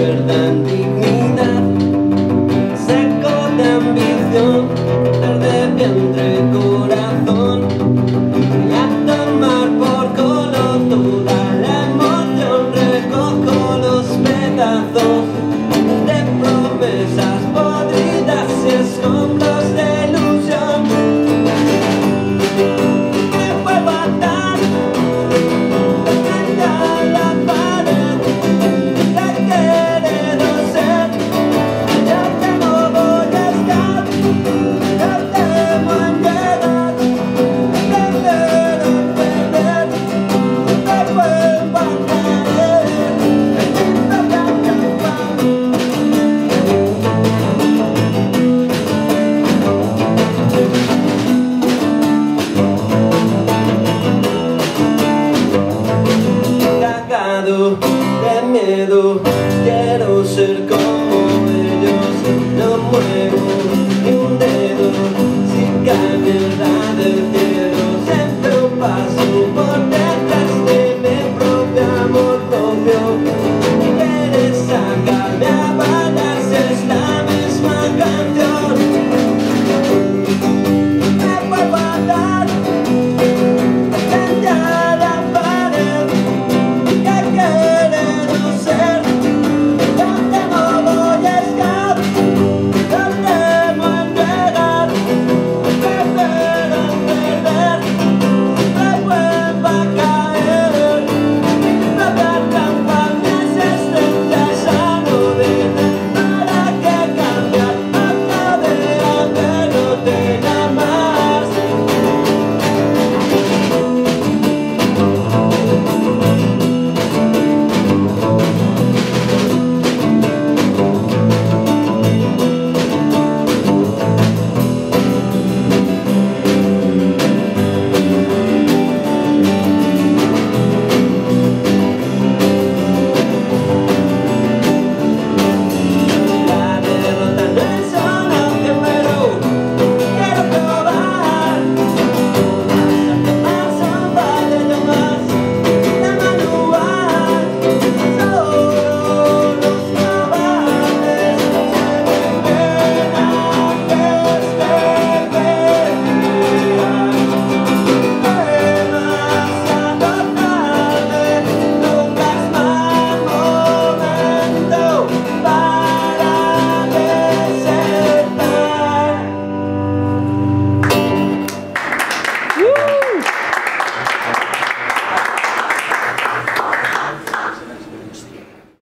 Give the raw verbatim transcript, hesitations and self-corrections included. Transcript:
pierdan dignidad, seco de ambición, verde vientre, corazón, y a tomar por color toda la emoción. Recojo los pedazos de promesas podridas y escombros de ilusión. Me vuelvo a atar frente a la pared que he querido ser. Yo que no voy a estar, yo temo en llegar, prefiero perder. Me vuelvo a caer en mi propia trampa. Cagado de miedo, quiero ser como ellos. No muevo ni un dedo, si cae mierda del cielo, siempre un paso por detrás.